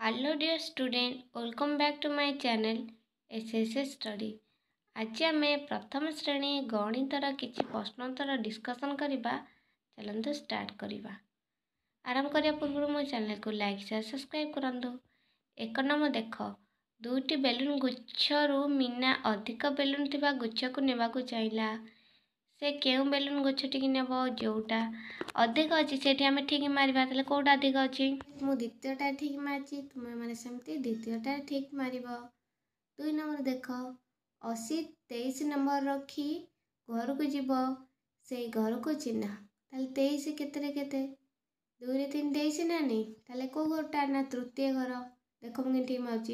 Hello dear student, welcome back to my channel SSS Study. आज आम प्रथम श्रेणी गणितर किसी प्रश्नोत्तर डिस्कसन करवा। चलते स्टार्ट करवा। आरंभ करने पूर्व मो चैनल को लाइक शेयर सब्सक्राइब करूँ। एक नंबर देख, दुईटी बेलून गुच्छरू मीना अधिक बेलून थिबा गुच्छ को नेबाकू चाहिला। से केउ बेलून गुच्छटी नेब जोटा अधिक अच्छी से आम ठीक मारिबा। ताले कोटा अधिक अच्छी मु द्वितीयटा ठीक मारची, तुम मैंने सेमती द्वितीयटा ठीक मार। दुई नंबर देख, 80 23 नंबर रखी घर को जीव, से घर को चिन्ह। ताले 23 केते केते 2 रे 3 23 ना नहीं, ताले को घरटा ना तृतीय घर। देख मुझे ठीक मार्ची,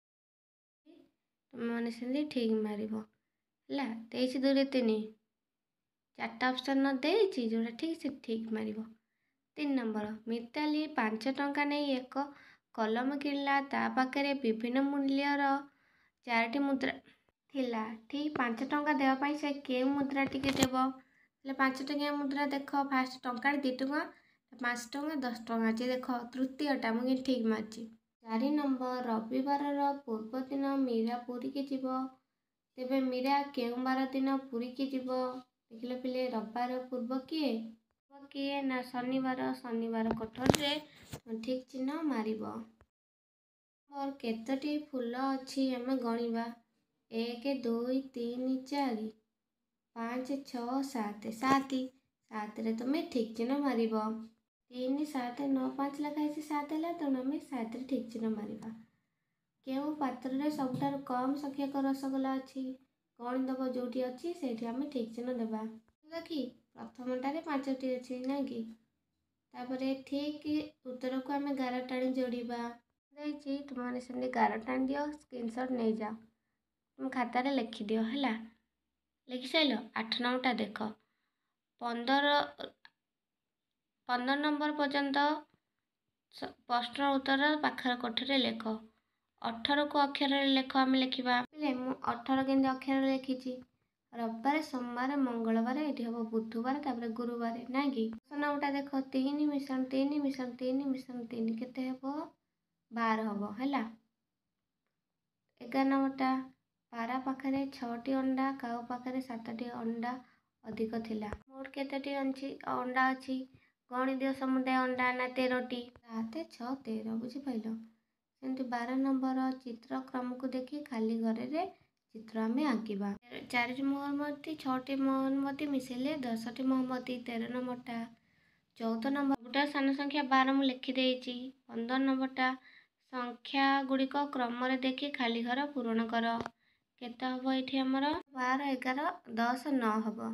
तुम मैंने सेमती ठीक मार है। 23 2 रे 3 चार्टा ऑप्शन न देछि जोटा ठीक से ठीक मार। 3 नंबर, मिताली 5 टंका नहीं एक कलम किणला, ता पाखे विभिन्न मूल्यर 4टी मुद्रा थिला। ठीक 5 टंका देवाई से के मुद्रा टी देव। 5 टंकिया मुद्रा देख, फास्ट टंका 2 टंका 5 टंका 10 टंका अच्छे। देख तृतीयटा मुझे ठीक मार्ची। 4 नंबर, रविवार पूर्व दिन मीरा पुरी की जीव, तेबे मीरा केउ बार दिन पुरी की जीव। देखिले पिले रविवार पूर्व किए किए ना शनिवार, शनिवार कोठर रे ठीक चिन्ह मारिब। और केतोटी फूल अच्छी आम गणिबा। 1 2 3 4 5 6 7 7 7 रे तुम ठीक चिन्ह मारिब। 3 7 9 5 लिखाई 7 है, तेणु आम 7 रे ठीक चिन्ह मारिबा। केउ पात्र रे सबुठार कम संख्यक रसगोला अच्छी गणिदब, जोटी अच्छी से आम ठीक चिन्ह देबा। कि प्रथमटारे 5टी अच्छी ना कि तापरे ठीक उत्तर को आम 11 टाणी जोड़वा। तुमने सेमती 11 टाणी दियो, स्क्रीनशॉट नहीं जाओ, तुम खातार लिखिद है। लिखि सार 8 नंबरटा देख, 15 नंबर पर्यंत प्रश्न उत्तर पाखर कोठरे लेख। 18 को अक्षर लेख आम लिखा। 18 के अक्षर लिखी। रविवार, सोमवार, मंगलवार, ये हम बुधवार, तापर गुरुवार ना कि। नंबरटा देख, 3 मिशन 3 मिशन 3 मिशन 3 केते हम 12 हम है। 11 नंबरटा, पारा पाखे 6टी अंडा, काऊ पाखे 7टी अंडा अधिक थिला। मोट केतोटी अंडा अच्छी गणी दियो समुदाय अंडा ना 13टी। 7 6 13 बुझिपाल। सेमती 12 नंबर, चित्रक्रम को देखी खाली घर रे चित्र आम आंकिबा। 4 मोहम्मती 6टी मोहम्मती मिसेले 10टी मोहम्मती। 13 नंबरटा। 14 नंबर, गोटे सान संख्या 12 मुझे लिखिदे। 15 नंबरटा, संख्या गुड़िक क्रम देखी खाली घर पूरण कर। केते हम ये आमर 12 11 10 9 हम।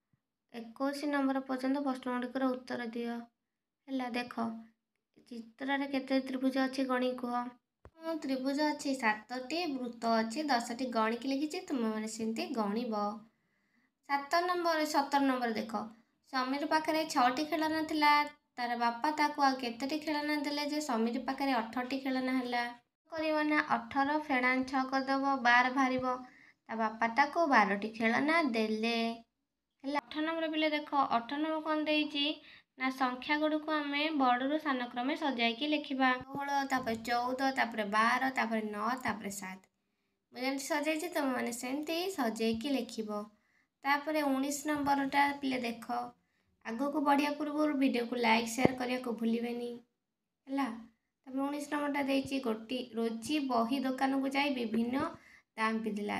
21 नंबर पर्यंत प्रश्न गुड़िकर उत्तर दियो है। देख चित्र रे केते त्रिभुज अच्छी गणी कह। त्रिभुज अच्छी 7टी, वृत्त अच्छी 10टी गणिकी लिखी, तुम मैंने सेमती गणब। 17 नंबर देख, समीर पाखे 6टी खेलना थिला, तार बापा ताकू आ केतोटी खेलना देले जे समीर पाखे 18टी खेलना है। करना 18 फेणान 6 करदेव, 12 बाहर, ता बापा ताकू 12टी खेलना देले। 8 नंबर पिले देख, 8 नंबर कौन देइछि ना संख्या गुड़िक आम बड़ू सान क्रमे सजाइकी लिखा। 16 तापर 14 तापर 12 तापर 9 तापर 7 मुझे सजाई, तुम मैंने सेमती सजाइकी लिखब। तापर 19 नंबरटा पिले देख, आग को बढ़िया पूर्व वीडियो को लाइक शेयर करने को भूलिबेनी है। 19 नंबरटा देइछि, गोटी रोजी बही दुकान को जाई विभिन्न दाम पिदिला।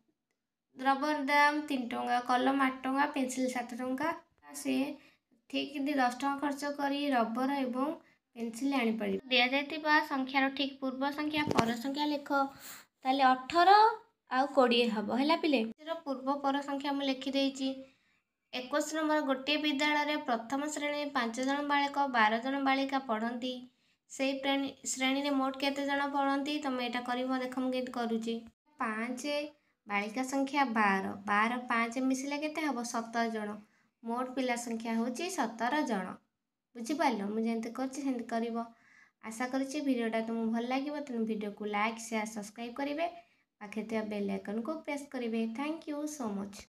रबर दाम 3 टंका, कलम 8 टंका, पेंसिल 7 टंका। से ठीक 10 टंका खर्च करी रबर एवं पेंसिल आनीपर। दि जाइथिबा संख्यार ठीक पूर्व संख्या पर संख्या लिख। ताले 18 आउ 20 हम है पिले। पूर्व पर संख्या मुझे लिखिदे। 21 नंबर, गोटे विद्यालय प्रथम श्रेणी 5 जन बालक 12 जन बालिका पढ़ती। से श्रेणी में मोट केते जन पढ़ती, तुम यहाँ कर देख मुझे करुँची। 5 बालिका संख्या 12 12 5 मिसिले केते हम 17 जन। मोट पिला संख्या हूँ 17 जन। बुझिपाल, मुझे कर। आशा करुँची वीडियोटा तुमको भल लगे, तेणु वीडियो को लाइक शेयर सब्सक्राइब करेंगे, पाखे बेल आइकन को प्रेस करेंगे। Thank you so much.